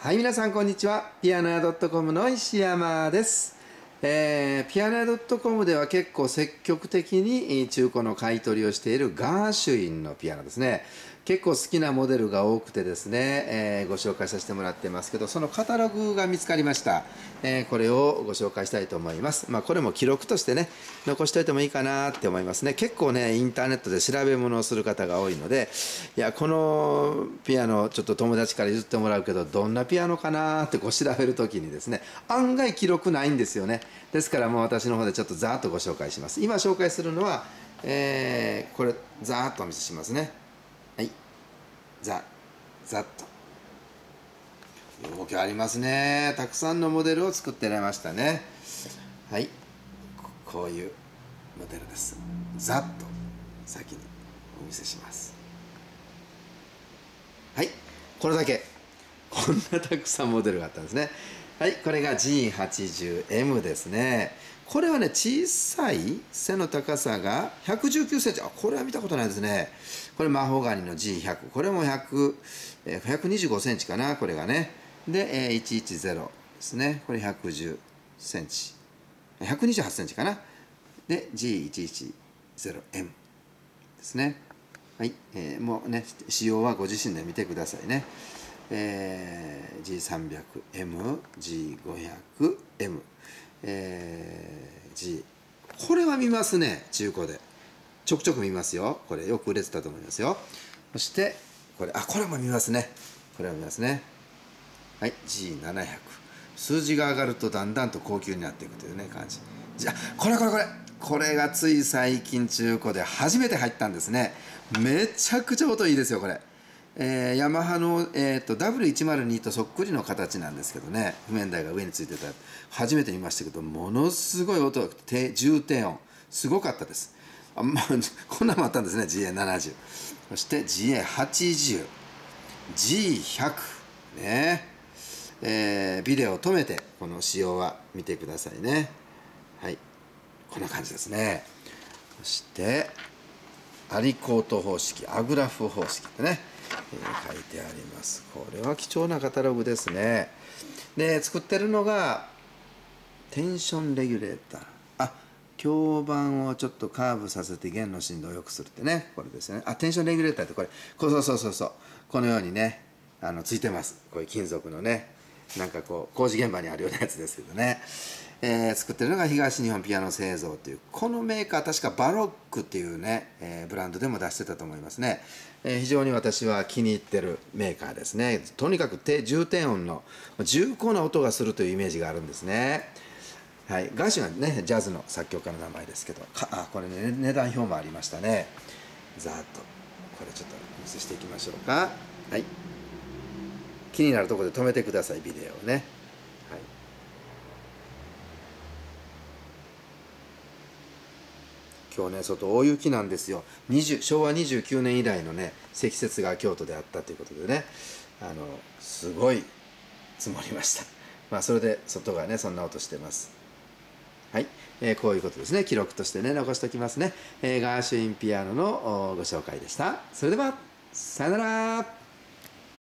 はい、皆さんこんにちは。ピアノ屋 .com の石山です。ピアノ屋 .com では結構積極的に中古の買い取りをしているガーシュインのピアノですね。結構好きなモデルが多くてですね、ご紹介させてもらってますけど、そのカタログが見つかりました。これをご紹介したいと思います。これも記録としてね、残しておいてもいいかなって思いますね。結構ね、インターネットで調べ物をする方が多いので、いや、このピアノちょっと友達から譲ってもらうけど、どんなピアノかなって調べるときにですね、案外記録ないんですよね。ですからもう私の方でちょっとざーっとご紹介します。今紹介するのは、これざーっとお見せしますね。はい、ざっと動きありますね。たくさんのモデルを作ってられましたね。はい、こういうモデルです。ざっと先にお見せします。はい、これだけ。こんなたくさんモデルがあったんですね。はい、これが G80M ですね。これはね、小さい背の高さが119センチ。あ、これは見たことないですね。これマホガニの G100。これも125センチかな、これがね。で、110ですね。これ110センチ。128センチかな。で、G110M ですね。はい、もうね、仕様はご自身で見てくださいね。G300M、G500M、G、これは見ますね、中古で。ちょくちょく見ますよ。これよく売れてたと思いますよ。そして、これも見ますね。これは見ますね。はい、G700。数字が上がるとだんだんと高級になっていくというね、感じ。じゃあ、これがつい最近中古で初めて入ったんですね。めちゃくちゃ音いいですよ、これ。ヤマハの、W102 とそっくりの形なんですけどね、譜面台が上についてた。初めて見ましたけど、ものすごい音が重低音。すごかったです。こんなのもあったんですね、GA70。そして GA80、G100。ね。ビデオを止めて、この仕様は見てくださいね。はい。こんな感じですね。そして、アリコート方式、アグラフ方式でね、書いてあります。これは貴重なカタログですね。で、作ってるのが、テンションレギュレーター。響板をちょっとカーブさせて弦の振動を良くするってね、これですね。テンションレギュレーターってこれ、そう。このようにね、ついてます。こういう金属のね、なんかこう、工事現場にあるようなやつですけどね。作ってるのが東日本ピアノ製造という、このメーカー、確かバロックっていうね、ブランドでも出してたと思いますね。非常に私は気に入ってるメーカーですね。とにかく重低音の重厚な音がするというイメージがあるんですね。はい、ガーシュはね、ジャズの作曲家の名前ですけど、これね、値段表もありましたね。ざーっと、これちょっとお見せしていきましょうか。はい。気になるところで止めてください、ビデオをね。はい。今日ね、外大雪なんですよ。昭和29年以来のね、積雪が京都であったということでね、すごい積もりました。それで外がね、そんな音してます。はい、こういうことですね。記録としてね、残しておきますね。ガーシュインピアノのご紹介でした。それでは、さよなら。